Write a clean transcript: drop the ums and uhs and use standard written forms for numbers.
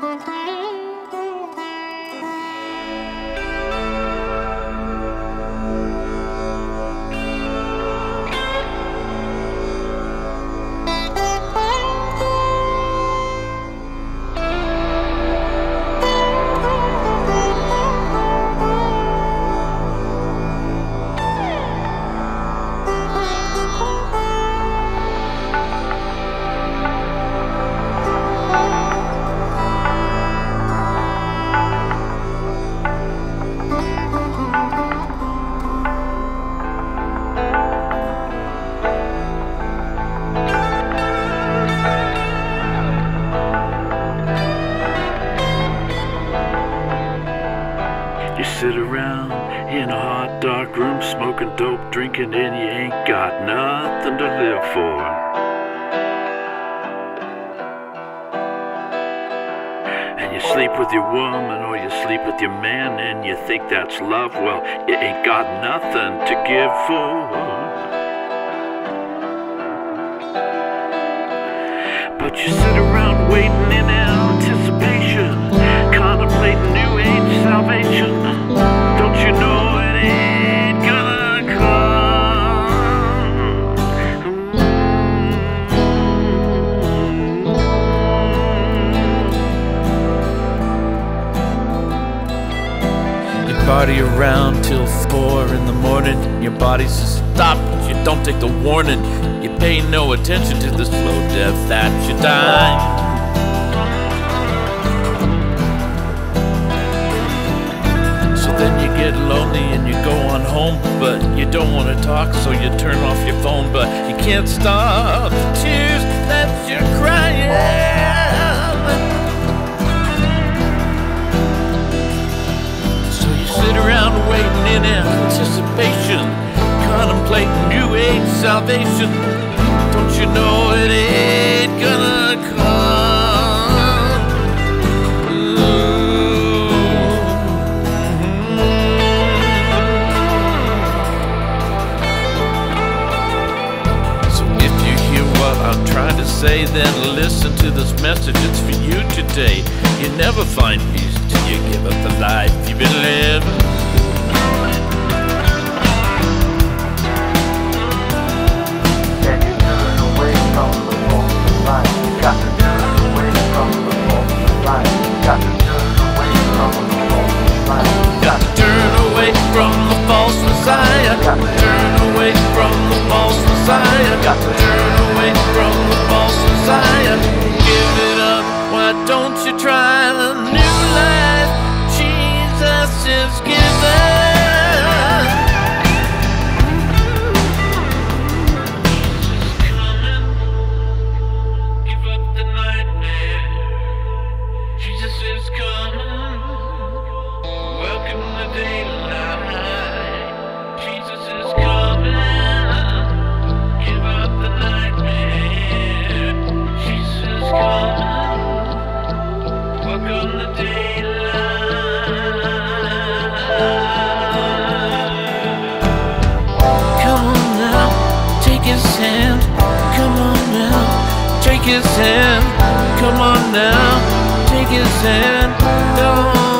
You sit around in a hot, dark room, smoking dope, drinking, and you ain't got nothing to live for. And you sleep with your woman or you sleep with your man, and you think that's love. Well, you ain't got nothing to give for. But you sit around waiting in anticipation, contemplating new age salvation. Don't you know it ain't gonna come? You party around till 4 in the morning. Your body says stop, but you don't take the warning. You pay no attention to the slow death that you die. Then you get lonely and you go on home, but you don't want to talk, so you turn off your phone. But you can't stop the tears that you're crying. So you sit around waiting in anticipation, contemplating new age salvation. Don't you know it ain't gonna come? I'm trying to say, then listen to this message, it's for you today. You never find peace till you give up the life you've been living. Can you turn away from the false light? Got to turn away from the false light. Got to turn away from the false light. Got to turn away from the false Messiah. Got to turn away from the false Messiah. Got to turn away from the false Messiah. Give it up, why don't you try a new life Jesus is given? Give up the nightmare. Jesus is coming. Welcome to daylight. Jesus is coming. Give up the nightmare. Jesus is coming. Welcome to daylight. Come on now, take his hand. Come on now, take his hand. Come on now, take his hand. Come on.